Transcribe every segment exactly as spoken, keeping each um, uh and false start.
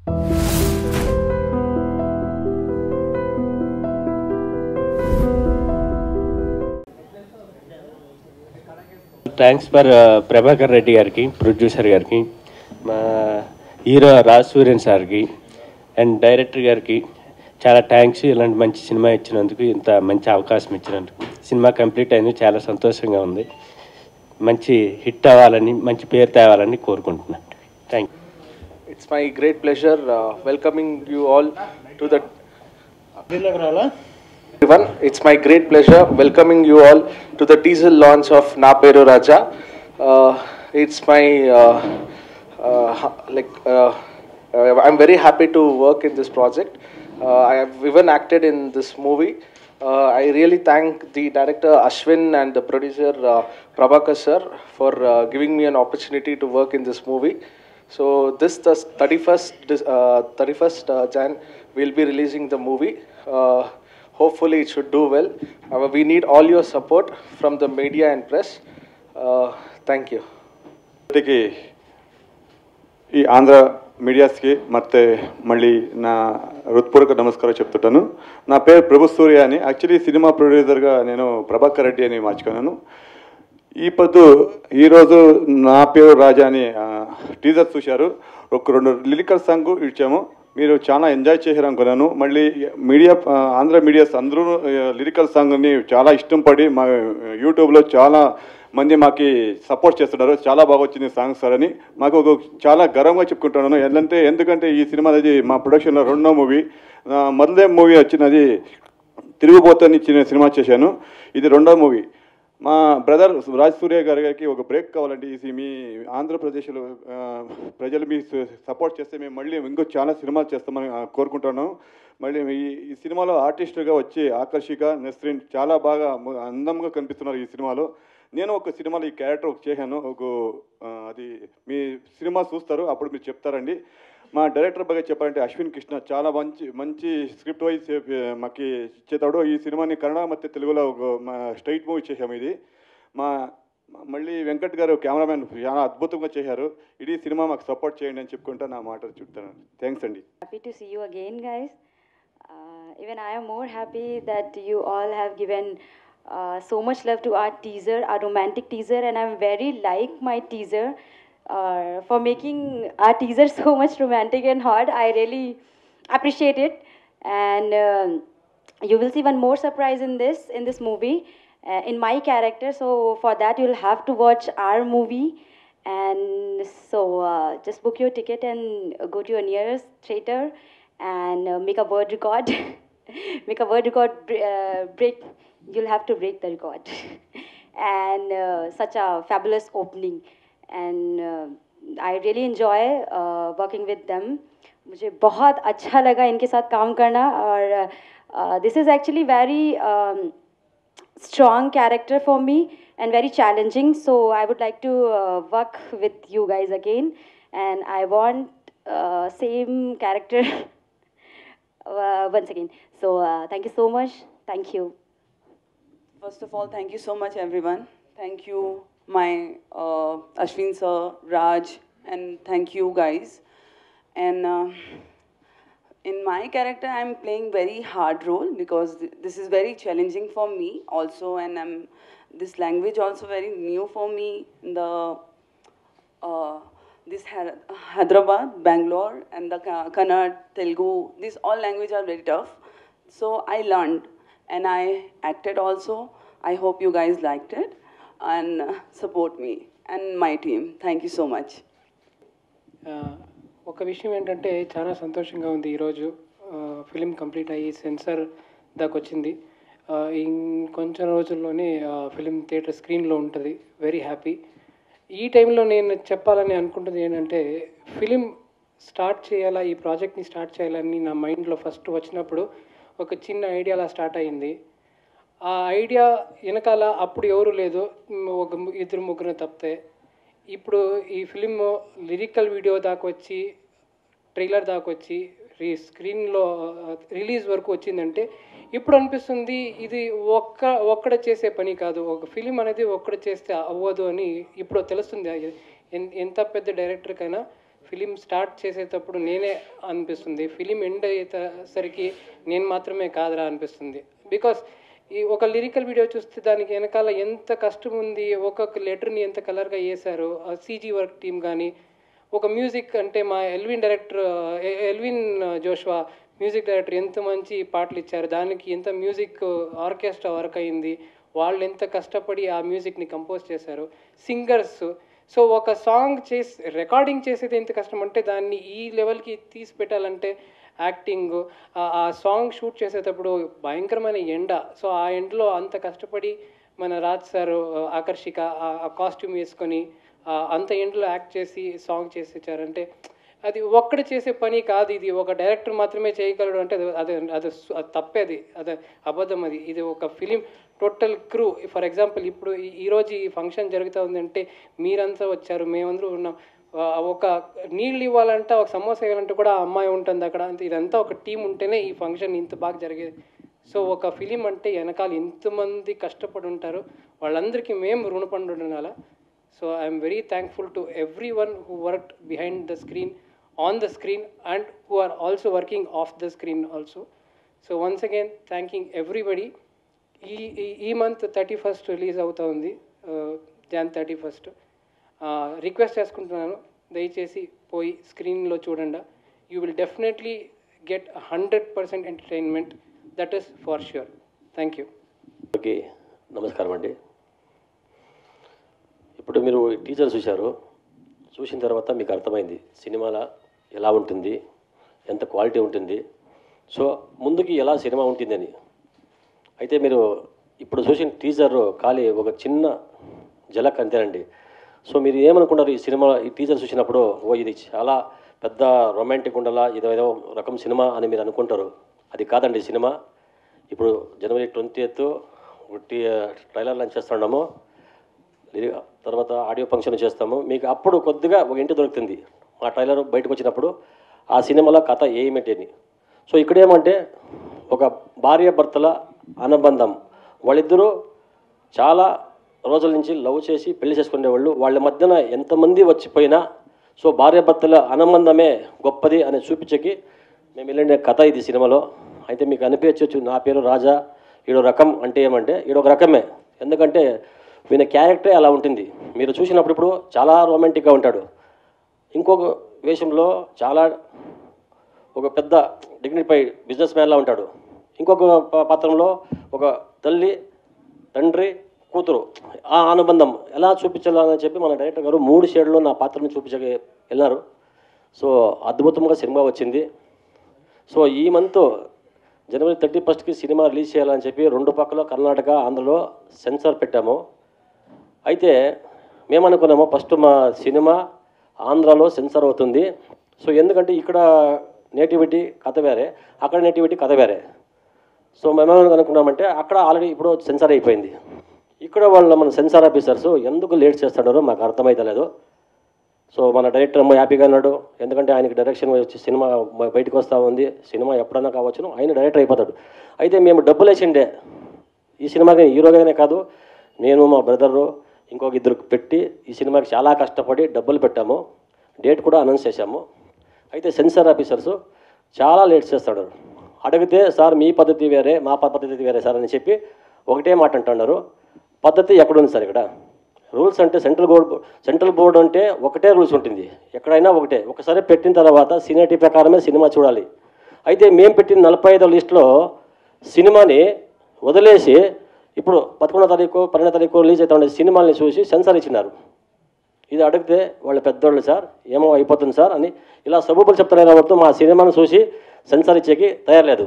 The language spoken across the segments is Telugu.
థ్యాంక్స్ ఫర్ ప్రభాకర్ రెడ్డి గారికి, ప్రొడ్యూసర్ గారికి, మా హీరో రాజ్ సూర్యన్ సార్కి అండ్ డైరెక్టర్ గారికి చాలా థ్యాంక్స్. ఇలాంటి మంచి సినిమా ఇచ్చినందుకు, ఇంత మంచి అవకాశం ఇచ్చినందుకు. సినిమా కంప్లీట్ అయింది, చాలా సంతోషంగా ఉంది. మంచి హిట్ అవ్వాలని, మంచి పేరు తేవాలని కోరుకుంటున్నాను. Thank you. It's my great pleasure welcoming you all to the Everyone, it's my great pleasure welcoming you all to the teaser launch of Na Peru Raja. Uh, it's my uh, uh, like uh, uh, I'm very happy to work in this project. Uh, I have even acted in this movie. Uh, I really thank the director Ashwin and the producer uh, Prabhakar sir for uh, giving me an opportunity to work in this movie. So this the thirty-first uh, thirty-first uh, Jan we'll be releasing the movie. Uh, Hopefully it should do well. Uh, we need all your support from the media and press. Uh, thank you. ఈ ఆంధ్ర మీడియాస్కి ಮತ್ತೆ మళ్ళీ నా హృత్పూర్వక నమస్కారం చెప్తుంటాను. నా పేరు ప్రభు సూర్య అని. యాక్చువల్లీ సినిమా ప్రొడ్యూసర్గా నేను ప్రభాకర్ రెడ్డి అని మార్చుకున్నాను. ఈ పొద్దు ఈరోజు నా పేరు రాజా అని టీజర్ చూశారు. ఒక రెండు లిరికల్ సాంగ్ ఇచ్చాము. మీరు చాలా ఎంజాయ్ చేశారు అనుకున్నాను. మళ్ళీ మీడియా ఆంధ్ర మీడియాస్ అందరూ లిరికల్ సాంగ్ని చాలా ఇష్టం పడి మా యూట్యూబ్లో చాలా మంది మాకు సపోర్ట్ చేస్తున్నారు. చాలా బాగా వచ్చింది సాంగ్స్ సార్ అని మాకు ఒక చాలా గర్వంగా చెప్పుకుంటున్నాను. ఏంటంటే ఎందుకంటే ఈ సినిమా అనేది మా ప్రొడక్షన్లో రెండో మూవీ. మొదలే మూవీ వచ్చినది తిరుగుబోతని చిన్న సినిమా చేశాను. ఇది రెండో మూవీ. మా బ్రదర్ రాజ్ సూర్య గారికి ఒక బ్రేక్ కావాలంటే ఈ మీ ఆంధ్రప్రదేశ్లో ప్రజలు మీ సపోర్ట్ చేస్తే మేము మళ్ళీ ఇంకో చాలా సినిమాలు చేస్తామని కోరుకుంటున్నాం. మళ్ళీ ఈ సినిమాలో ఆర్టిస్టుగా వచ్చి ఆకర్షిక, నస్రీన్ చాలా బాగా అందంగా కనిపిస్తున్నారు ఈ సినిమాలో. నేను ఒక సినిమాలో ఈ క్యారెక్టర్ ఒక చేశాను. ఒక అది మీ సినిమా చూస్తారు, అప్పుడు మీరు చెప్తారండి. మా డైరెక్టర్ బాగా చెప్పాలంటే అశ్విన్ కృష్ణ చాలా మంచి మంచి స్క్రిప్ట్ వైజ్ మాకు ఇచ్చేతాడు. ఈ సినిమాని కన్నడ ಮತ್ತು తెలుగులో మా స్ట్రైట్ మూవీ చేశాము. ఇది మా మళ్ళీ వెంకట్ గారు కెమెరామెన్ చాలా అద్భుతంగా చేశారు. ఇడీ సినిమా మాకు సపోర్ట్ చేయండి అని చెప్పుకుంటా నా మాట చెప్తాను. థ్యాంక్స్ అండి. Happy to see you again guys. Even I am more happy that you all have given uh, so much love to our teaser, our romantic teaser, and I'm very like my teaser. Uh, for making our teaser so much romantic and hot. I really appreciate it, and uh, you will see one more surprise in this in this movie uh, in my character. So for that you'll have to watch our movie, and so uh, just book your ticket and go to your nearest theater and uh, make a word record. Make a word record uh, break. You'll have to break the record. And uh, such a fabulous opening. And uh, I really enjoy uh, working with them. मुझे बहुत अच्छा लगा इनके साथ काम करना. और this is actually very um, strong character for me and very challenging. So I would like to uh, work with you guys again, and I want uh, same character uh, once again. So uh, thank you so much. Thank you. First of all, thank you so much, everyone. Thank you, my uh, Ashwin sir, Raj, and thank you guys. And uh, in my character, I'm playing very hard role because th this is very challenging for me also, and I'm this language also very new for me. The uh, this Hyderabad, Bangalore, and the Kannada, Telugu, these all language are very tough. So I learned and I acted also. I hope you guys liked it and support me and my team. Thank you so much. ఒక విషయం ఏంటంటే చాలా సంతోషంగా ఉంది. ఈరోజు ఫిలిం కంప్లీట్ అయ్యి సెన్సార్ దాకా వచ్చింది. ఇంకొంచెం రోజుల్లోనే ఫిలిం థియేటర్ స్క్రీన్లో ఉంటుంది. Very happy. ఈ టైంలో నేను చెప్పాలని అనుకుంటుంది ఏంటంటే ఫిలిం స్టార్ట్ చేయాలా, ఈ ప్రాజెక్ట్ని స్టార్ట్ చేయాలని నా మైండ్లో ఫస్ట్ వచ్చినప్పుడు ఒక చిన్న ఐడియా అలా స్టార్ట్ అయ్యింది. ఆ ఐడియా వెనకాల అప్పుడు ఎవరు లేదు, ఒక ఇద్దరు ముగ్గురు తప్పితే. ఇప్పుడు ఈ ఫిలిం లిరికల్ వీడియో దాకా వచ్చి ట్రైలర్ దాకా వచ్చి రీ స్క్రీన్లో రిలీజ్ వరకు వచ్చిందంటే ఇప్పుడు అనిపిస్తుంది ఇది ఒక్క ఒక్కడ చేసే పని కాదు. ఒక ఫిలిం అనేది ఒక్కడ చేస్తే అవ్వదు అని ఇప్పుడు తెలుస్తుంది. ఎంత పెద్ద డైరెక్టర్కైనా ఫిలిం స్టార్ట్ చేసేటప్పుడు నేనే అనిపిస్తుంది, ఫిలిం ఎండ్ అయ్యేసరికి నేను మాత్రమే కాదురా అనిపిస్తుంది. బికాస్ ఈ ఒక లిరికల్ వీడియో చూస్తే దానికి వెనకాల ఎంత కష్టం ఉంది, ఒక్కొక్క లెటర్ని ఎంత కలర్గా వేశారు, సీజీ వర్క్ టీం కానీ, ఒక మ్యూజిక్ అంటే మా Elvin director Elvin Joshua music director ఎంత మంచి పాటలు ఇచ్చారు, దానికి ఎంత మ్యూజిక్ ఆర్కెస్ట్రా వర్క్ అయింది, వాళ్ళు ఎంత కష్టపడి ఆ మ్యూజిక్ని కంపోజ్ చేశారు, సింగర్స్. సో ఒక సాంగ్ చేసి రికార్డింగ్ చేసేది ఎంత కష్టం అంటే దాన్ని ఈ లెవెల్కి తీసి పెట్టాలంటే యాక్టింగ్, ఆ సాంగ్ షూట్ చేసేటప్పుడు భయంకరమైన ఎండ. సో ఆ ఎండలో అంత కష్టపడి మన రాజ్ సార్ ఆకర్షిక ఆ కాస్ట్యూమ్ వేసుకొని అంత ఎండలో యాక్ట్ చేసి సాంగ్ చేసి ఇచ్చారంటే అది ఒక్కడు చేసే పని కాదు, ఇది ఒక డైరెక్టర్ మాత్రమే చేయగలడు అంటే అది అది తప్పేది, అది అబద్ధం. అది ఇది ఒక film total crew. For example ఇప్పుడు ఈరోజు ఈ ఫంక్షన్ జరుగుతూ ఉందంటే మీరంతా వచ్చారు, మేమందరూ ఉన్నాం. ఒక నీళ్ళు ఇవ్వాలంటే ఒక సమోసా ఇవ్వాలంటే కూడా ఆ అమ్మాయి ఉంటుంది అక్కడ. ఇదంతా ఒక టీం ఉంటేనే ఈ ఫంక్షన్ ఇంత బాగా జరిగేది. సో ఒక ఫిలిం అంటే వెనకాల ఇంతమంది కష్టపడి ఉంటారు, వాళ్ళందరికీ మేము రుణపడి ఉండాలి. So I'm very thankful to every one who worked behind the screen, on the screen and who are also working off the screen also. So once again thanking everybody. ఈ ఈ మంత్ థర్టీ ఫస్ట్ రిలీజ్ అవుతా ఉంది, జాన్ థర్టీ ఫస్ట్. రిక్వెస్ట్ చేసుకుంటున్నాను, దయచేసి పోయి స్క్రీన్లో చూడండి. You will definitely get hundred percent entertainment, that is for sure. Thank you. Okay, నమస్కారం అండి. ఇప్పుడు మీరు టీజర్ చూశారు, చూసిన తర్వాత మీకు అర్థమైంది సినిమాలో ఎలా ఉంటుంది, ఎంత క్వాలిటీ ఉంటుంది, సో ముందుకి ఎలా సినిమా ఉంటుందని. అయితే మీరు ఇప్పుడు చూసిన టీజర్ ఖాళీ ఒక చిన్న జలక్ అంతేనండి. సో మీరు ఏమనుకున్నారు ఈ సినిమా ఈ టీజర్ చూసినప్పుడు, ఓ ఇది చాలా పెద్ద రొమాంటిక్ ఉండాలా, ఇదో ఏదో రకం సినిమా అని మీరు అనుకుంటారు. అది కాదండి సినిమా. ఇప్పుడు జనవరి ట్వంటీ ఎయిత్ టీ ట్రైలర్ లాంచ్ చేస్తున్నాము, తర్వాత ఆడియో ఫంక్షన్ చేస్తాము. మీకు అప్పుడు కొద్దిగా ఒక ఇంటి దొరుకుతుంది ఆ ట్రైలర్ బయటకు వచ్చినప్పుడు ఆ సినిమాలో కథ ఏమిటి అని. సో ఇక్కడ ఏమంటే ఒక భార్య భర్తల అనుబంధం, వాళ్ళిద్దరూ చాలా రోజుల నుంచి లవ్ చేసి పెళ్లి చేసుకునేవాళ్ళు, వాళ్ళ మధ్యన ఎంతమంది వచ్చిపోయినా సో భార్య భర్తల అనుబంధమే గొప్పది అని చూపించకి మేము వెళ్ళిన కథ ఇది సినిమాలో. అయితే మీకు అనిపించవచ్చు నా పేరు రాజా, ఈడో రకం అంటే ఏమంటే ఈడొక రకమే, ఎందుకంటే ఈయన క్యారెక్టరే అలా ఉంటుంది. మీరు చూసినప్పుడు ఇప్పుడు చాలా రొమాంటిక్గా ఉంటాడు, ఇంకొక వేషంలో చాలా ఒక పెద్ద డిగ్నిఫై బిజినెస్ మ్యాన్లా ఉంటాడు, ఇంకొక పాత్రంలో ఒక తల్లి తండ్రి కూతురు ఆ అనుబంధం ఎలా చూపించాలని చెప్పి మన డైరెక్టర్ గారు మూడు షేడ్లో నా పాత్రను చూపించక వెళ్ళారు. సో అద్భుతంగా సినిమా వచ్చింది. సో ఈ మంత్ జనవరి థర్టీ ఫస్ట్కి సినిమా రిలీజ్ చేయాలని చెప్పి రెండు పక్కల కర్ణాటక ఆంధ్రలో సెన్సార్ పెట్టాము. అయితే మేమనుకున్నాము ఫస్ట్ మా సినిమా ఆంధ్రాలో సెన్సార్ అవుతుంది. సో ఎందుకంటే ఇక్కడ నేటివిటీ కథ వేరే, అక్కడ నేటివిటీ కథ వేరే. సో మేమేమని అనుకున్నామంటే అక్కడ ఆల్రెడీ ఇప్పుడు సెన్సార్ అయిపోయింది, ఇక్కడ వాళ్ళ మన సెన్సార్ ఆఫీసర్స్ ఎందుకు లేట్ చేస్తాడారో మాకు అర్థమైతలేదు. సో మన డైరెక్టర్ అమ్మ హ్యాపీగా అన్నాడు, ఎందుకంటే ఆయనకి డైరెక్షన్ వచ్చి సినిమా బయటకు వస్తూ ఉంది, సినిమా ఎప్పుడన్నా కావచ్చును ఆయన డైరెక్టర్ అయిపోతాడు. అయితే మేము డబ్బులు వేసిండే ఈ సినిమాకి హీరోగానే కాదు, నేను మా బ్రదరు ఇంకొక ఇద్దరు పెట్టి ఈ సినిమాకి చాలా కష్టపడి డబ్బులు పెట్టాము, డేట్ కూడా అనౌన్స్ చేశాము. అయితే సెన్సార్ ఆఫీసర్స్ చాలా లేట్ చేస్తాడు. అడిగితే సార్ మీ పద్ధతి వేరే మా పద్ధతి వేరే సార్ అని చెప్పి ఒకటే మాట అంటున్నారు. పద్ధతి ఎక్కడుంది సార్? ఇక్కడ రూల్స్ అంటే సెంట్రల్ బోర్డు సెంట్రల్ బోర్డు అంటే ఒకటే రూల్స్ ఉంటుంది, ఎక్కడైనా ఒకటే. ఒకసారి పెట్టిన తర్వాత సీనియారిటీ ప్రకారమే సినిమా చూడాలి. అయితే మేము పెట్టిన నలభై ఐదో లిస్టులో సినిమాని వదిలేసి ఇప్పుడు పదకొండో తారీఖు పన్నెండో తారీఖు రిలీజ్ అవుతా ఉండే సినిమాల్ని చూసి సెన్సార్ ఇచ్చినారు. ఇది అడిగితే వాళ్ళ పెద్దోళ్ళు సార్ ఏమో అయిపోతుంది సార్ అని ఇలా సబూబులు చెప్తున్నారు కాబట్టి మా సినిమాను చూసి సెన్సార్ ఇచ్చేకి తయారలేదు.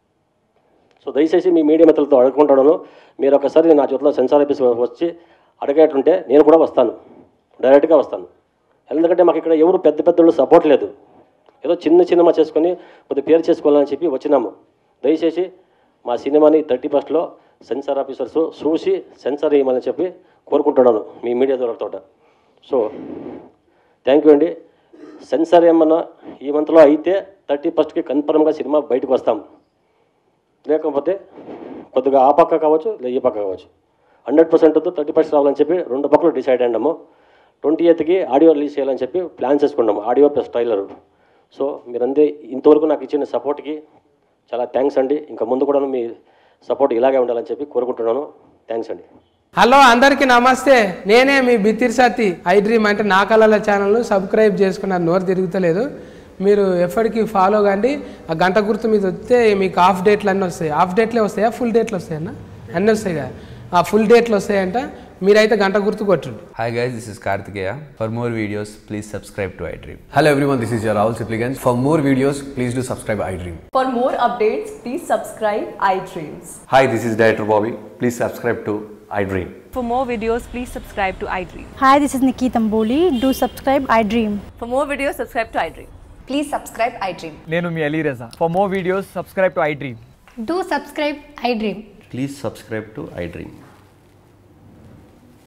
సో దయచేసి మీ మీడియా మిత్రులతో అడుగుకుంటాను, మీరు ఒకసారి నా చేతిలో సెన్సార్ ఆఫీస్ వచ్చి అడిగేటుంటే నేను కూడా వస్తాను, డైరెక్ట్గా వస్తాను. ఎందుకంటే మాకు ఇక్కడ ఎవరు పెద్ద పెద్దోళ్ళు సపోర్ట్ లేదు, ఏదో చిన్న సినిమా చేసుకొని కొద్ది పేరు చేసుకోవాలని చెప్పి వచ్చినాము. దయచేసి మా సినిమాని థర్టీ ఫస్ట్లో సెన్సార్ ఆఫీసర్స్ చూసి సెన్సార్ ఇవ్వమని చెప్పి కోరుకుంటున్నాను మీ మీడియా ద్వారా. సో థ్యాంక్ యూ అండి. సెన్సార్ ఏమన్నా ఈ మంత్లో అయితే థర్టీ ఫస్ట్కి కన్ఫర్మ్గా సినిమా బయటకు వస్తాం, లేకపోతే కొద్దిగా ఆ పక్క కావచ్చు లేదా ఈ పక్క కావచ్చు. హండ్రెడ్ పర్సెంట్ థర్టీ ఫస్ట్ రావాలని చెప్పి రెండు పక్కలు డిసైడ్ అయ్యాము. ట్వంటీ ఎయిత్కి ఆడియో రిలీజ్ చేయాలని చెప్పి ప్లాన్ చేసుకున్నాం, ఆడియో ప్లస్ ట్రైలర్. సో మీరందరూ ఇంతవరకు నాకు ఇచ్చిన సపోర్ట్కి చాలా థ్యాంక్స్ అండి. ఇంకా ముందు కూడా మీ సపోర్ట్ ఇలాగే ఉండాలని చెప్పి కోరుకుంటున్నాను. థ్యాంక్స్ అండి. హలో అందరికీ నమస్తే, నేనే మీ బిత్తిరి సత్తి. ఐ డ్రీమ్ అంటే నా కళల ఛానల్ను సబ్స్క్రైబ్ చేసుకున్న నోరు తిరుగుతలేదు, మీరు ఎప్పటికీ ఫాలో కండి. ఆ గంట గుర్తు మీద వస్తే మీకు హాఫ్ డేట్లు అన్నీ వస్తాయి. హాఫ్ డేట్లే వస్తాయా ఫుల్ డేట్లు వస్తాయన్న? అన్నీ వస్తాయి కదా, ఆ ఫుల్ డేట్లు వస్తాయంట. మీరైతే గంట గుర్తు కొట్టండి. Hi guys, this is Kartikeya. For more videos, please subscribe to iDream. Hello everyone, this is your Rahul Sipligans. For more videos, please do subscribe iDream. For more updates, please subscribe iDreams. Hi, this is Director Bobby. Please subscribe to iDream. For more videos, please subscribe to iDream. Hi, this is Nikki Tamboli. Do subscribe iDream. For more videos, subscribe to iDream. Please subscribe iDream. Nenu mi Ali Reza. For more videos, subscribe to iDream. Do subscribe iDream. Please subscribe to iDream.